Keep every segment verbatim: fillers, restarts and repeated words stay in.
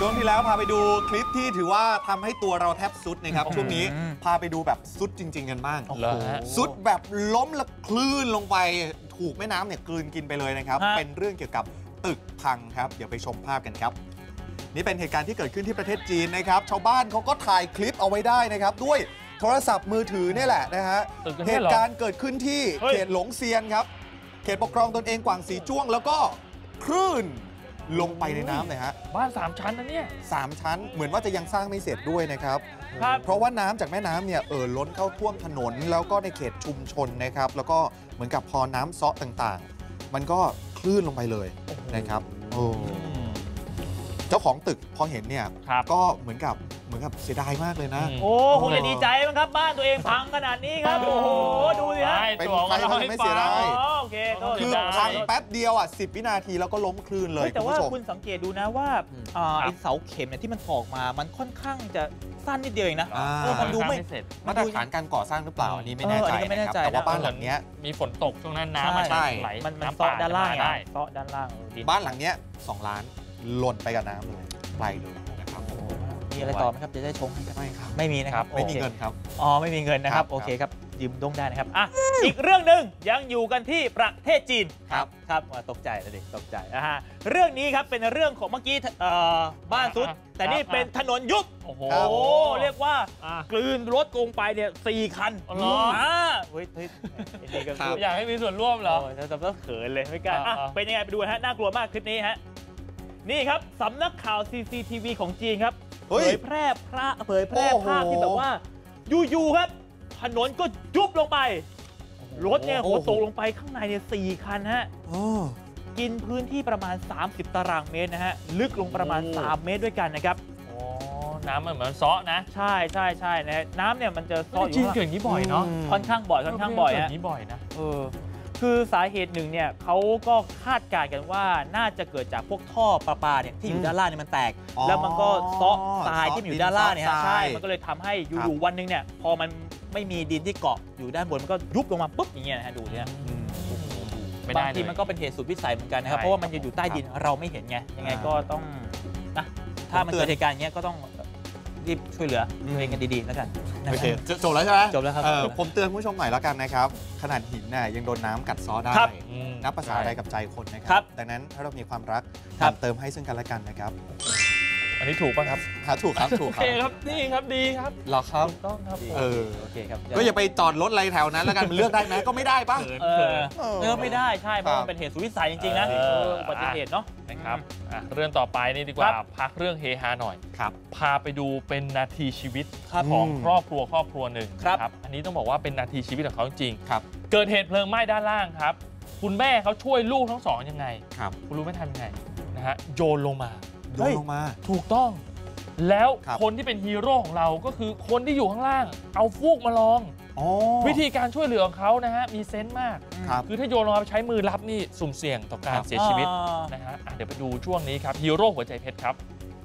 ช่วงที่แล้วพาไปดูคลิปที่ถือว่าทำให้ตัวเราแทบสุดนะครับช่วงนี้พาไปดูแบบสุดจริงๆกันบ้างสุดแบบล้มและคลื่นลงไปถูกแม่น้ำเนี่ยกลืนกินไปเลยนะครับเป็นเรื่องเกี่ยวกับตึกพังครับเดี๋ยวไปชมภาพกันครับนี่เป็นเหตุการณ์ที่เกิดขึ้นที่ประเทศจีนนะครับชาวบ้านเขาก็ถ่ายคลิปเอาไว้ได้นะครับด้วยโทรศัพท์มือถือนี่แหละนะฮะเหตุการณ์เกิดขึ้นที่เขตหลงเซียนครับเขตปกครองตนเองกวางสีจ้วงแล้วก็คลื่นลงไปในน้ำเลยฮะบ้านสามชั้นนะเนี่ยสามชั้นเหมือนว่าจะยังสร้างไม่เสร็จด้วยนะครับเพราะว่าน้ำจากแม่น้ำเนี่ยเอ่อล้นเข้าท่วมถนนแล้วก็ในเขตชุมชนนะครับแล้วก็เหมือนกับพอน้ำเซาะต่างๆมันก็คลื่นลงไปเลยนะครับโอ้เจ้าของตึกพอเห็นเนี่ยก็เหมือนกับเหมือนกับเสียดายมากเลยนะโอ้คงจะดีใจมั้งครับบ้านตัวเองพังขนาดนี้ครับโอ้โหดูสิฮะเป็นใครเขาไม่เสียดายโอเคคือพังแป๊บเดียวอ่ะสิบวินาทีแล้วก็ล้มคลื่นเลยแต่ว่าคุณสังเกตดูนะว่าไอ้เสาเข็มเนี่ยที่มันตอกมามันค่อนข้างจะสั้นนิดเดียวเองนะมันดูไม่มาตรฐานการก่อสร้างหรือเปล่าอันนี้ไม่แน่ใจนะครับแต่ว่าบ้านหลังนี้มีฝนตกช่วงนั้นน้ำมันไหลมันเซาะด้านล่างได้เซาะด้านล่างบ้านหลังนี้สองล้านหล่นไปกับน้ำเลยไปเลยนะครับมีอะไรต่อไหมครับจะได้ชมไม่ครับไม่มีนะครับไม่มีเงินครับอ๋อไม่มีเงินนะครับโอเคครับยืมดงได้นะครับอ่ะอีกเรื่องหนึ่งยังอยู่กันที่ประเทศจีนครับครับตกใจเลยดิตกใจนะฮะเรื่องนี้ครับเป็นเรื่องของเมื่อกี้บ้านซุดแต่นี่เป็นถนนยุบโอ้โหเรียกว่ากลืนรถลงไปเนี่ยสี่คันอ๋อเฮ้ยเฮ้ยอยากให้มีส่วนร่วมเหรอจะต้องเขินเลยไม่กล้าเป็นยังไงไปดูฮะน่ากลัวมากคลิปนี้ฮะนี่ครับสำนักข่าว ซี ซี ที วี ของจีนครับเผยแพร่พระเผยแพร่ภาพที่แบบว่าอยู่ๆครับถนนก็ยุบลงไปรถเนี่ยโหตกลงไปข้างในเนี่ยสี่คันฮะกินพื้นที่ประมาณสามสิบตารางเมตรนะฮะลึกลงประมาณสามเมตรด้วยกันนะครับอ๋อน้ำมันเหมือนเซาะนะใช่ใช่ใช่นะน้ำเนี่ยมันจะเซาะอยู่จีนเกิดนี้บ่อยเนาะค่อนข้างบ่อยค่อนข้างบ่อยฮะนี้บ่อยนะเออคือสาเหตุหนึ่งเนี่ยเขาก็คาดการณ์กันว่าน่าจะเกิดจากพวกท่อประปาเนี่ยที่อยู่ด้านล่างเนี่ยมันแตกแล้วมันก็เซาะทรายที่อยู่ด้านล่างเนี่ยใช่มันก็เลยทำให้อยู่ๆวันหนึ่งเนี่ยพอมันไม่มีดินที่เกาะอยู่ด้านบนมันก็ยุบลงมาปุ๊บอย่างเงี้ยนะฮะดูเนี่ยบางทีมันก็เป็นเหตุสุดวิสัยเหมือนกันนะครับเพราะว่ามันอยู่ใต้ดินเราไม่เห็นไงยังไงก็ต้องนะถ้ามันเกิดเหตุการณ์เงี้ยก็ต้องรีบช่วยเหลือตัวเองกันดีๆแล้วกันโอเคจบแล้วใช่ไหมจบแล้วครับผมเตือนผู้ชมหน่อยแล้วกันนะครับขนาดหินน่ะยังโดนน้ำกัดซ้อได้นับภาษาอะไรกับใจคนนะครับดังนั้นถ้าเรามีความรักเติมให้ซึ่งกันและกันนะครับอันนี้ถูกป่ะครับหาถูกครับถูกครับโอเคครับนี่ครับดีครับหรอครับถูกต้องครับเออโอเคครับก็อย่าไปจอดรถอะไรแถวนั้นแล้วกันมันเลือกได้ไหมก็ไม่ได้ป่ะเออเลือกไม่ได้ใช่เพราะมันเป็นเหตุสุดวิสัยจริงๆนะอุบัติเหตุเนาะนะครับเรื่องต่อไปนี่ดีกว่าพักเรื่องเฮฮาหน่อยครับพาไปดูเป็นนาทีชีวิตของครอบครัวครอบครัวหนึ่งครับอันนี้ต้องบอกว่าเป็นนาทีชีวิตของเขาจริงครับเกิดเหตุเพลิงไหม้ด้านล่างครับคุณแม่เขาช่วยลูกทั้งสองยังไงครับคุณรู้ไม่ทันยังไงนะฮะโยนลงมาโยนลงมาถูกต้องแล้วคนที่เป็นฮีโร่ของเราก็คือคนที่อยู่ข้างล่างเอาฟูกมาลองวิธีการช่วยเหลือของเขานะฮะมีเซนส์มากคือถ้าโยนลงมาใช้มือรับนี่สุ่มเสี่ยงต่อการเสียชีวิตนะฮะเดี๋ยวไปดูช่วงนี้ครับฮีโร่หัวใจเพชรครับ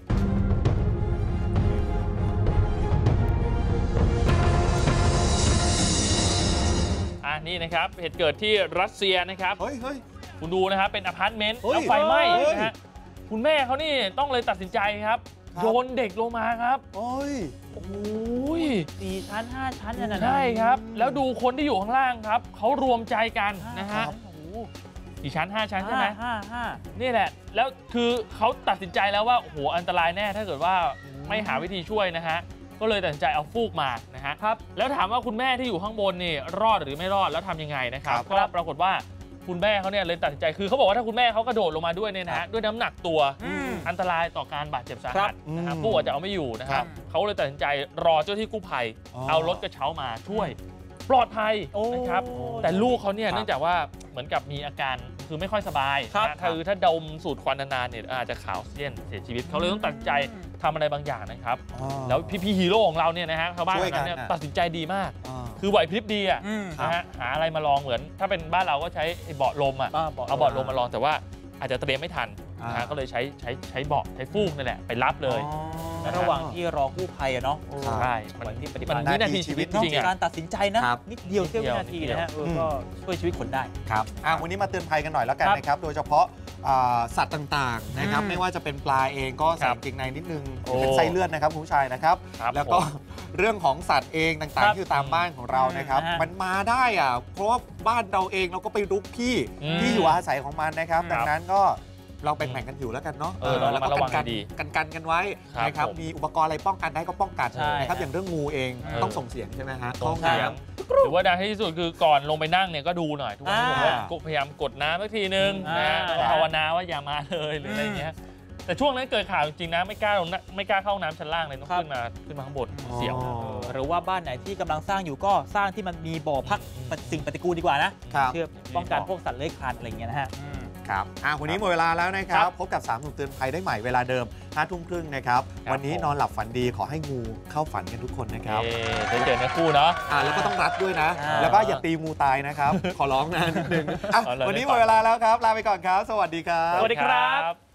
อ่านี่นะครับเหตุเกิดที่รัสเซียนะครับเฮ้ยเฮ้ยคุณดูนะครับเป็นอพาร์ตเมนต์แล้วไฟไหม้นะฮะคุณแม่เขานี่ต้องเลยตัดสินใจครับโยนเด็กลงมาครับโอ้ยโอ้ยสี่ชั้นห้าชั้นนั่นนะใช่ครับแล้วดูคนที่อยู่ข้างล่างครับเขารวมใจกันนะฮะกี่ชั้นห้าชั้นใช่ไหมห้าห้านี่แหละแล้วคือเขาตัดสินใจแล้วว่าโอ้โหอันตรายแน่ถ้าเกิดว่าไม่หาวิธีช่วยนะฮะก็เลยตัดสินใจเอาฟูกมานะฮะครับแล้วถามว่าคุณแม่ที่อยู่ข้างบนนี่รอดหรือไม่รอดแล้วทำยังไงนะครับก็ปรากฏว่าคุณแม่เขาเนี่ยเลยตัดสินใจคือเขาบอกว่าถ้าคุณแม่เขากระโดดลงมาด้วยเนี่ยนะฮะด้วยน้ำหนักตัวอันตรายต่อการบาดเจ็บสาหัสนะครับผู้อาจจะเอาไม่อยู่นะครับเขาเลยตัดสินใจรอเจ้าที่กู้ภัยเอารถกระเช้ามาช่วยปลอดภัยนะครับแต่ลูกเขาเนี่ยเนื่องจากว่าเหมือนกับมีอาการคือไม่ค่อยสบายคือถ้าดมสูดควันนานๆเนี่ยอาจจะขาวเสี้ยนเสียชีวิตเขาเลยต้องตัดใจทำอะไรบางอย่างนะครับแล้วพี่ๆฮีโร่ของเราเนี่ยนะฮะชาวบ้านคนนั้นเนี่ยตัดสินใจดีมากคือไหวพริบดีอ่ะนะฮะหาอะไรมาลองเหมือนถ้าเป็นบ้านเราก็ใช้เบาะลมอ่ะเอาเบาะลมมาลองแต่ว่าอาจจะเตรียมไม่ทันนะฮะก็เลยใช้ใช้ใช้เบาะใช้ฟูกนี่แหละไปรับเลยระหว่างที่รอกู้ภัยอะเนาะใช่มันที่ปฏิบัติวินาทีชีวิตจริงการตัดสินใจนะนิดเดียวเสี้ยววินาทีนะฮะก็ช่วยชีวิตคนได้ครับวันนี้มาเตือนภัยกันหน่อยแล้วกันนะครับโดยเฉพาะสัตว์ต่างๆนะครับอืมไม่ว่าจะเป็นปลาเองก็ใส่ครับกางเกงในนิดนึงโอ้เป็นไส้เลื่อนนะครับคุณผู้ชายนะครับครับแล้วก็ผมเรื่องของสัตว์เองต่างครัๆบที่อยู่ตามบ้านของเรานะครับอืมมันมาได้อ่ะเพราะว่าบ้านเราเองเราก็ไปรุกที่อืมที่อยู่อาศัยของมันนะครับครับดังนั้นก็เราแบ่งๆกันอยู่แล้วกันเนาะเออเราแล้วก็ระวังกันดีกันกันกันไว้ครับนะครับผมมีอุปกรณ์อะไรป้องกันได้ก็ป้องกันใช่นะครับอย่างเรื่องงูเองเออต้องส่งเสียงใช่ไหมฮะส่งเข้าห้องเสียงน้ำหรือว่าดังที่สุดคือก่อนลงไปนั่งเนี่ยก็ดูหน่อยทุกวันนี้ผมว่าอ่าก็พยายามกดน้ำสักทีนึงอ่านะแล้วก็ภาวนาว่าอย่ามาเลยหรืออะไรเงี้ยแต่ช่วงนั้นเกิดข่าวจริงๆนะไม่กล้าลงนะไม่กล้าเข้าห้องน้ำชั้นล่างเลยต้องครับขึ้นมาขึ้นมาข้างบนเสียวอ๋อหรือว่าบ้านไหนที่กำลังสร้างอยู่ก็สร้างที่มันมีบ่อพักอืมสิ่งปฏิกูลดีกว่านะครับเพื่อป้องกันพวกสัตว์เลื้อยคลานอะไรอย่างเงี้ยนะฮะครับอ่ะวันนี้หมดเวลาแล้วนะครัครับ บพบกับสามหนุ่มเตือนภัยได้ใหม่เวลาเดิมห้าทุ่มครึ่งนะครับครับวันนี้ผมนอนหลับฝันดีขอให้งูเข้าฝันกันทุกคนนะครับเอ๊ะได้เจอเนื้อคู่เนาะอ่ะแล้วก็ต้องรัดด้วยนะอ่าแล้วก็อย่าตีงูตายนะครับ ขอร้องนะนิดนึงอ่ะเอาเลยวันนี้หมดเวลาแล้วครับ ลาไปก่อนครับ สวัสดีครับสวัสดีครับ